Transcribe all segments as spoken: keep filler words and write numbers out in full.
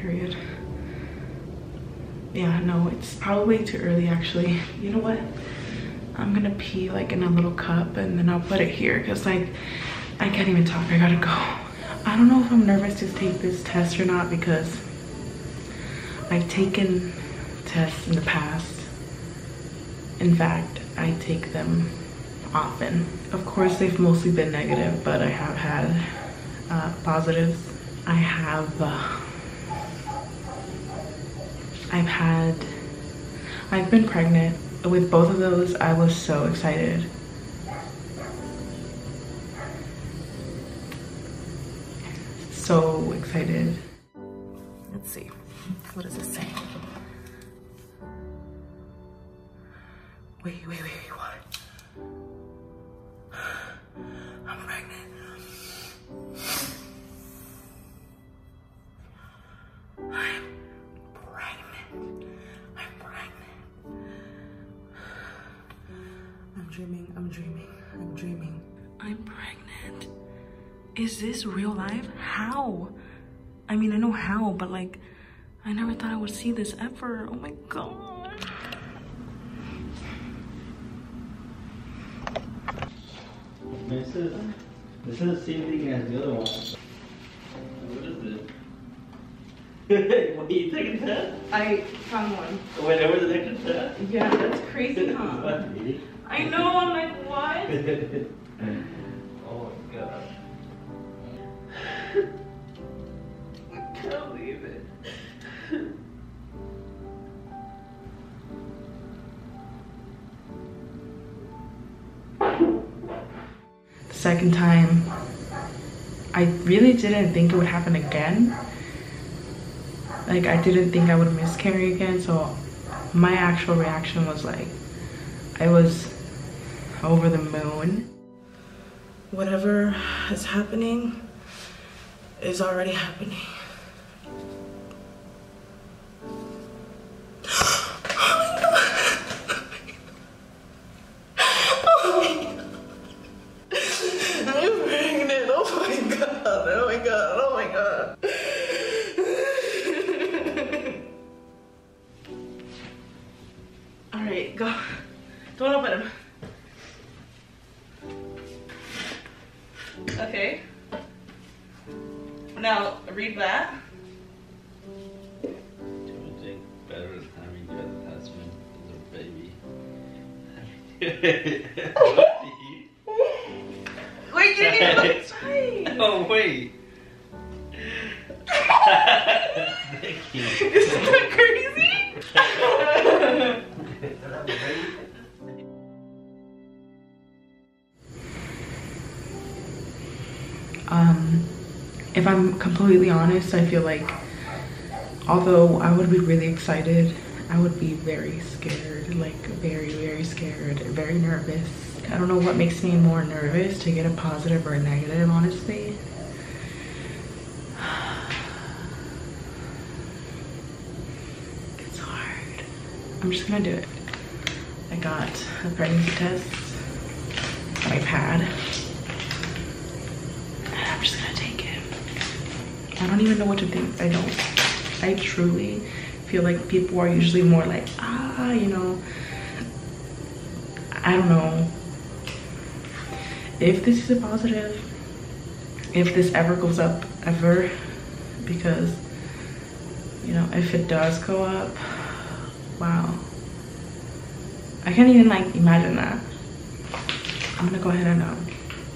period. Yeah, no, it's probably too early actually. You know what? I'm gonna pee like in a little cup and then I'll put it here because like I can't even talk. I gotta go. I don't know if I'm nervous to take this test or not because I've taken tests in the past. In fact, I take them often. Of course, they've mostly been negative, but I have had uh, positives. I have, uh, I've had, I've been pregnant. With both of those, I was so excited. So excited. Let's see, what does this say? Wait, wait, wait, wait, what? I'm pregnant. I'm pregnant. I'm pregnant. I'm dreaming, I'm dreaming, I'm dreaming. I'm pregnant. Is this real life? How? I mean, I know how, but like, I never thought I would see this ever. Oh my God. This is, this is the same thing as the other one. What is it? What, you took a test? I found one. Wait, there was an extra test? Yeah, that's crazy, huh? What, really? I know, I'm like, what? Oh my gosh. I can't believe it. The second time, I really didn't think it would happen again. Like, I didn't think I would miscarry again, so my actual reaction was like, I was over the moon. Whatever is happening is already happening. Go. Don't open them. Okay. Now read that. Do you think better than having your attachment as a baby? Wait, you didn't even look right. Oh wait. Isn't that crazy? Um, if I'm completely honest, I feel like although I would be really excited, I would be very scared, like very, very scared, very nervous. I don't know what makes me more nervous, to get a positive or a negative, honestly. It's hard. I'm just gonna do it. I got a pregnancy test, my pad. I'm just gonna take it. I don't even know what to think. I don't. I truly feel like people are usually more like, ah, you know. I don't know. If this is a positive, if this ever goes up, ever, because, you know, if it does go up, wow. I can't even like imagine that. I'm gonna go ahead and um,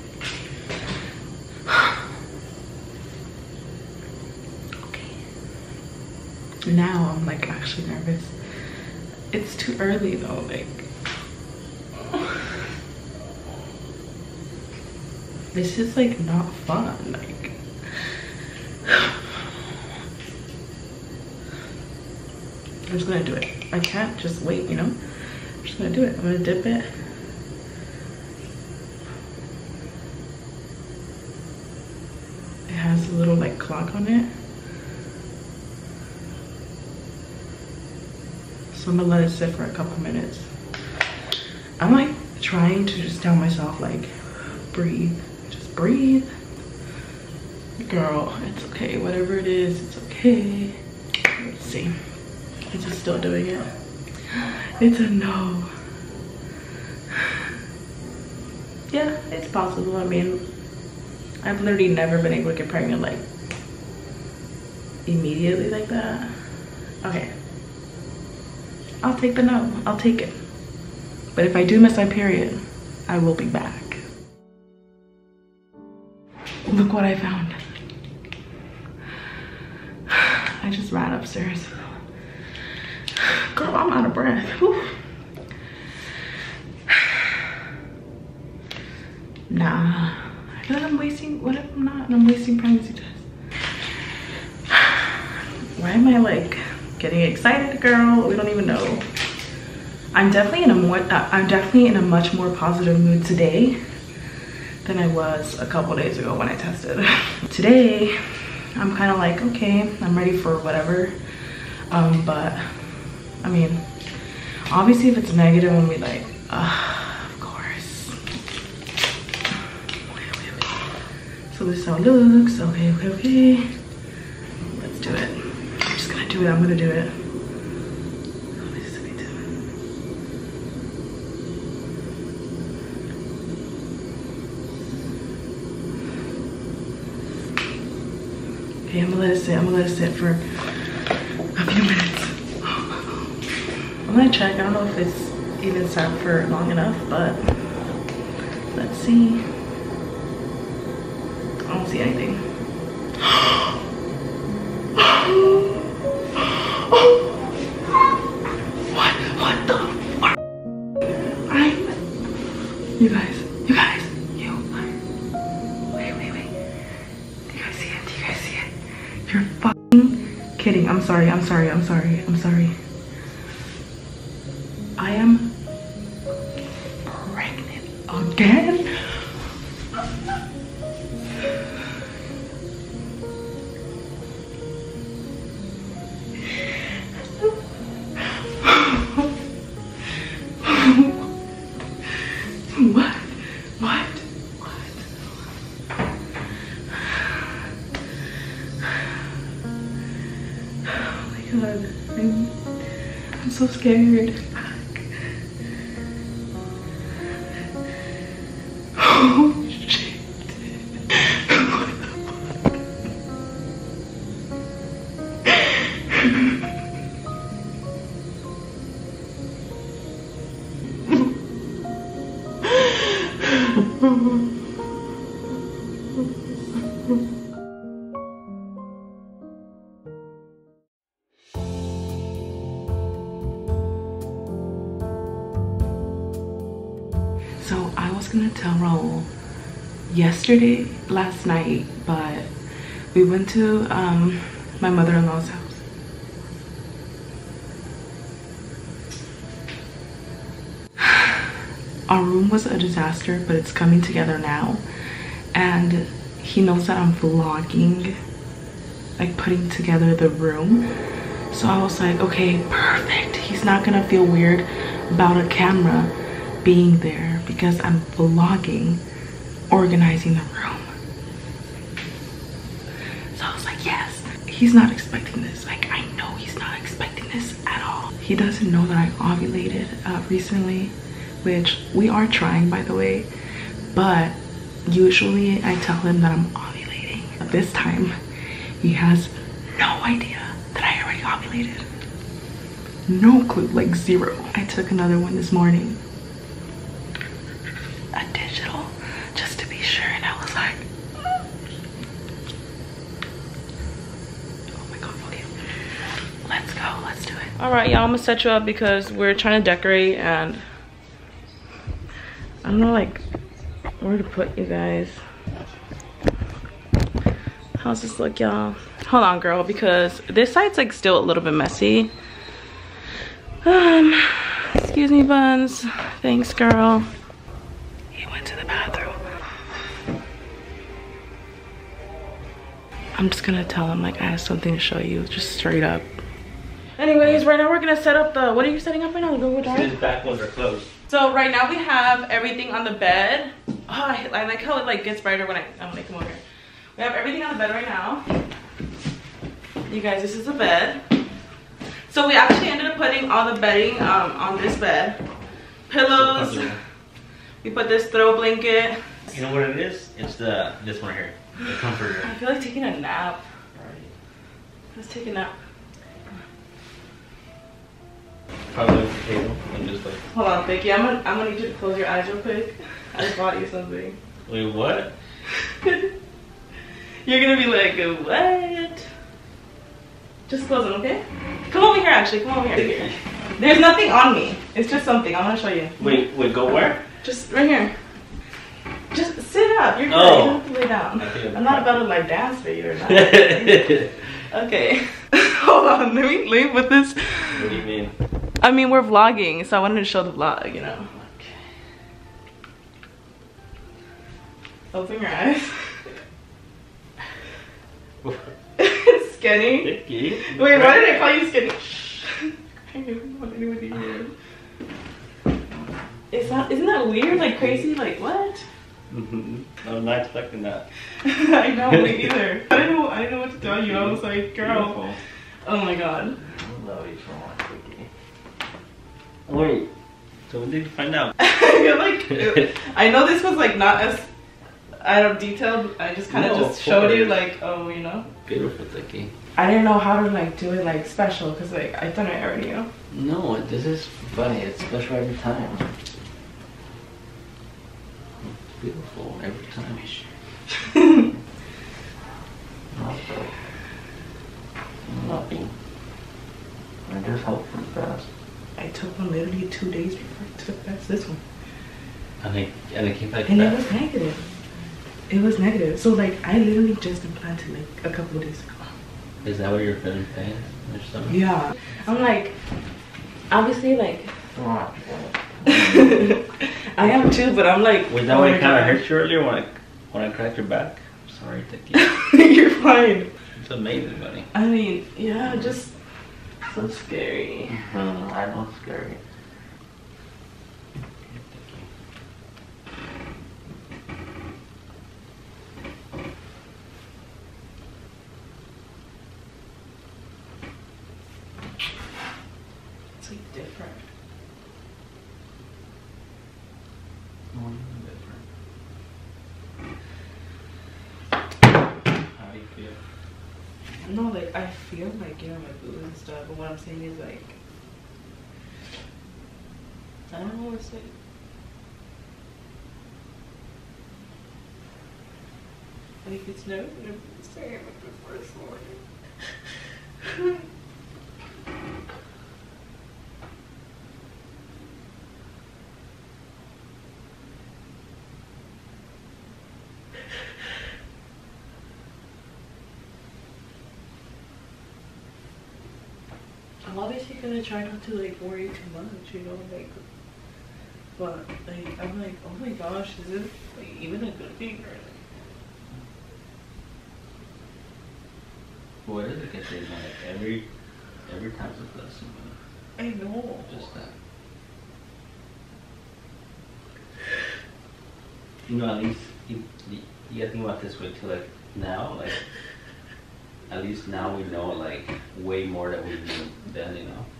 now I'm like actually nervous. It's too early though, like this is like not fun, like I'm just gonna do it. I can't just wait, you know. I'm just gonna do it. I'm gonna dip it. It has a little like clock on it. So I'm gonna let it sit for a couple minutes. I'm like trying to just tell myself like, breathe, just breathe. Girl, it's okay, whatever it is, it's okay. see. Is it still doing it? It's a no. Yeah, it's possible. I mean, I've literally never been able to get pregnant like immediately like that. Okay. I'll take the no. I'll take it. But if I do miss my period, I will be back. Look what I found. I just ran upstairs. Girl, I'm out of breath. Whew. Nah. I feel like I'm wasting, what if I'm not? And I'm wasting pregnancy tests. Why am I like getting excited, girl? We don't even know. I'm definitely in a more, uh, I'm definitely in a much more positive mood today than I was a couple days ago when I tested. Today, I'm kind of like, okay, I'm ready for whatever. Um, but I mean, obviously if it's negative, I'm gonna be like, uh, of course. Okay, okay, okay. So this is how it looks. Okay, okay, okay. Let's do it. I'm just gonna do it. I'm gonna do it. Okay, I'm gonna let it sit. I'm gonna let it sit for a few minutes. I'm gonna check. I don't know if it's even sat for long enough, but let's see. I don't see anything. What? What the fuck? I. You guys. You guys. You. Wait, wait, wait. Do you guys see it? Do you guys see it? You're fucking kidding. I'm sorry. I'm sorry. I'm sorry. I'm sorry. I am pregnant again. What? What? What? Oh my god. I'm, I'm so scared. Oh shit. What the fuck? So I was gonna tell Raul yesterday, last night, but we went to um, my mother-in-law's house. Our room was a disaster, but it's coming together now. And he knows that I'm vlogging, like putting together the room. So I was like, okay, perfect. He's not gonna feel weird about a camera being there because I'm vlogging, organizing the room. So I was like, yes. He's not expecting this. Like, I know he's not expecting this at all. He doesn't know that I ovulated uh, recently, which we are trying, by the way, but usually I tell him that I'm ovulating. But this time he has no idea that I already ovulated. No clue, like zero. I took another one this morning, a digital, just to be sure, and I was like, oh my god. Okay, let's go, let's do it. All right, y'all, I'm gonna set you up because we're trying to decorate, and I don't know like where to put you guys. How's this look, y'all? Hold on, girl, because this side's like still a little bit messy. Um, excuse me, Buns. Thanks, girl. He went to the bathroom. I'm just gonna tell him like I have something to show you, just straight up. Anyways, right now we're gonna set up the, what are you setting up right now? The Google Drive? His back ones are closed. So right now we have everything on the bed. Oh, I, I like how it like gets brighter when I, I'm like, come over here. We have everything on the bed right now. You guys, this is the bed. So we actually ended up putting all the bedding um, on this bed. Pillows. So we put this throw blanket. you know what it is? It's the this one here, the comforter. I feel like taking a nap. Right. Let's take a nap. Probably the table and just like. Hold on, Vicky. I'm gonna I'm gonna need you to close your eyes real quick. I just bought you something. Wait, what? You're gonna be like, what? Just close them, okay? Come over here, actually. Come over here. There's nothing on me. It's just something. I'm gonna show you. Wait, wait, go where? Just right here. Just sit up. You're good. Oh. You don't have to lay down. I'm I'm not about to like dance for you or not. Okay. Hold on. Let me, let me put this. What do you mean? I mean, we're vlogging, so I wanted to show the vlog, you know. Open your eyes. It's skinny. Vicky. Wait, why did I call you skinny? I don't want anyone to hear. Is that, isn't that weird? Like crazy? Like what? Mm-hmm. I was not expecting that. I know, me either. I didn't know, I didn't know what to tell you. I was like, girl. Beautiful. Oh my god. I love you so much, Vicky. Wait, so when did you find out? I feel like, I know this was like not as, I don't detailed. I just kind of No, just of showed you course. like, oh, you know. Beautiful, Vicky. I didn't know how to like do it like special because like I thought I already knew. No, this is funny. It's special every time. It's beautiful every time. Nothing. I just hope for the best. I took one literally two days before I took that's this one. And it, and it came back And it fast. was negative. It was negative. So like I literally just implanted like a couple of days ago. Is that what you're feeling pain or something? Yeah. I'm like, obviously like, Oh, I am too, but I'm like. was that oh why my it kind of God. hurt you earlier when I, when I cracked your back? I'm sorry, Vicky. You're fine. It's amazing, buddy. I mean, yeah, just so scary. Mm, I know it's scary. It's like different. Mm, different. How do you feel? No, like I feel like, you know, my boobs and stuff, but what I'm saying is like, I don't know what to say. Like it's never gonna be the same like the first morning. I'm obviously gonna try not to like worry too much, you know, like, but like I'm like, oh my gosh, is this like even a good thing or like? Well, it is a good thing. Like every every time's a blessing. I know. Just that. You know, at least you, you, you gotta think about this way too. Like now, like at least now we know like way more than we knew then. You know,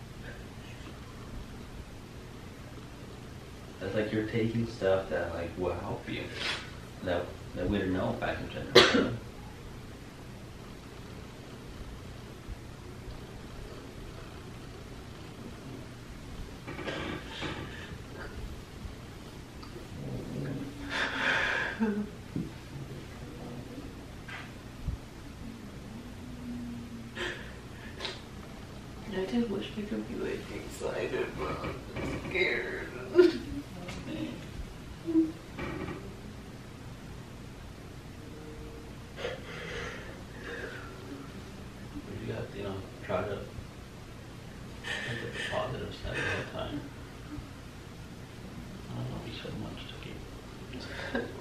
that's like you're taking stuff that like will help you that that we didn't know back in general. I just wish I could be like excited, but I'm scared. You got to, you know, try to think of the positive side the whole time. I don't love you so much to keep.